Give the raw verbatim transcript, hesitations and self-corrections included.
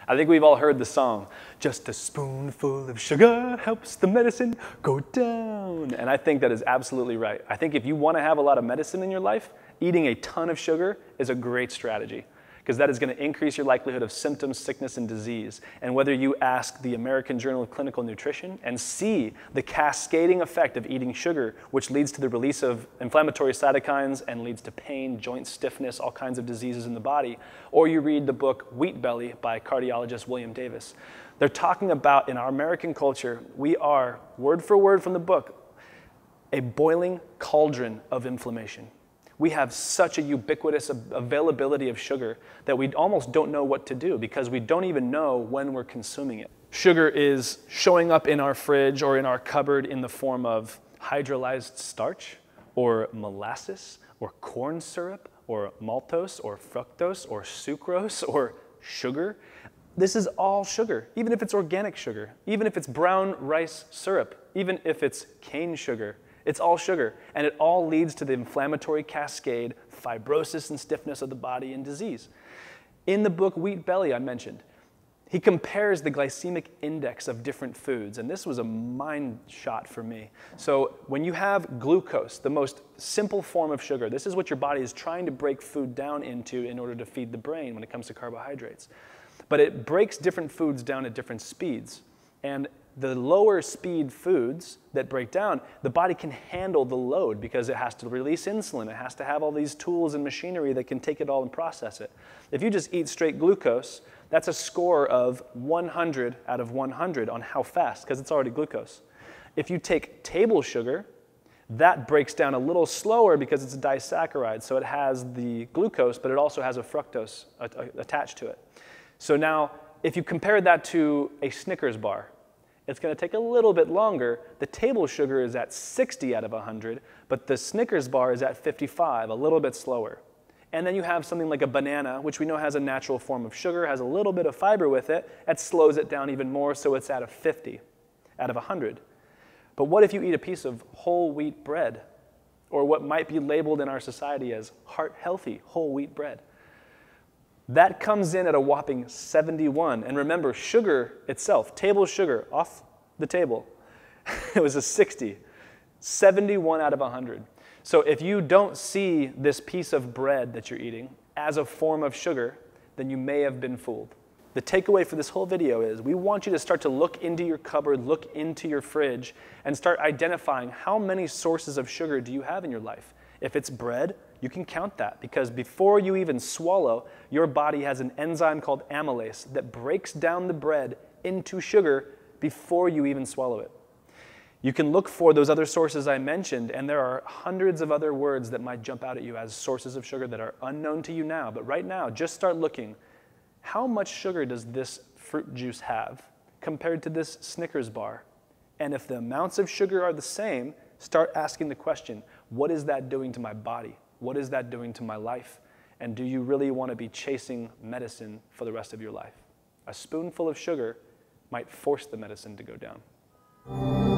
I think we've all heard the song, just a spoonful of sugar helps the medicine go down. And I think that is absolutely right. I think if you want to have a lot of medicine in your life, eating a ton of sugar is a great strategy, because that is going to increase your likelihood of symptoms, sickness, and disease. And whether you ask the American Journal of Clinical Nutrition and see the cascading effect of eating sugar, which leads to the release of inflammatory cytokines and leads to pain, joint stiffness, all kinds of diseases in the body, or you read the book Wheat Belly by cardiologist William Davis, they're talking about, in our American culture, we are, word for word from the book, a boiling cauldron of inflammation. We have such a ubiquitous availability of sugar that we almost don't know what to do, because we don't even know when we're consuming it. Sugar is showing up in our fridge or in our cupboard in the form of hydrolyzed starch or molasses or corn syrup or maltose or fructose or sucrose or sugar. This is all sugar, even if it's organic sugar, even if it's brown rice syrup, even if it's cane sugar. It's all sugar, and it all leads to the inflammatory cascade, fibrosis and stiffness of the body, and disease. In the book Wheat Belly I mentioned, he compares the glycemic index of different foods, and this was a mind shot for me. So when you have glucose, the most simple form of sugar, this is what your body is trying to break food down into in order to feed the brain when it comes to carbohydrates. But it breaks different foods down at different speeds. And the lower speed foods that break down, the body can handle the load because it has to release insulin. It has to have all these tools and machinery that can take it all and process it. If you just eat straight glucose, that's a score of one hundred out of one hundred on how fast, because it's already glucose. If you take table sugar, that breaks down a little slower because it's a disaccharide. So it has the glucose, but it also has a fructose attached to it. So now, if you compare that to a Snickers bar, it's going to take a little bit longer. The table sugar is at sixty out of one hundred, but the Snickers bar is at fifty-five, a little bit slower. And then you have something like a banana, which we know has a natural form of sugar, has a little bit of fiber with it. That slows it down even more, so it's at a fifty out of one hundred. But what if you eat a piece of whole wheat bread, or what might be labeled in our society as heart-healthy whole wheat bread? That comes in at a whopping seventy-one. And remember, sugar itself, table sugar, off the table, it was a sixty. seventy-one out of one hundred. So if you don't see this piece of bread that you're eating as a form of sugar, then you may have been fooled. The takeaway for this whole video is we want you to start to look into your cupboard, look into your fridge, and start identifying how many sources of sugar do you have in your life. If it's bread, you can count that, because before you even swallow, your body has an enzyme called amylase that breaks down the bread into sugar before you even swallow it. You can look for those other sources I mentioned, and there are hundreds of other words that might jump out at you as sources of sugar that are unknown to you now. But right now, just start looking. How much sugar does this fruit juice have compared to this Snickers bar? And if the amounts of sugar are the same, start asking the question, what is that doing to my body? What is that doing to my life? And do you really want to be chasing medicine for the rest of your life? A spoonful of sugar might force the medicine to go down.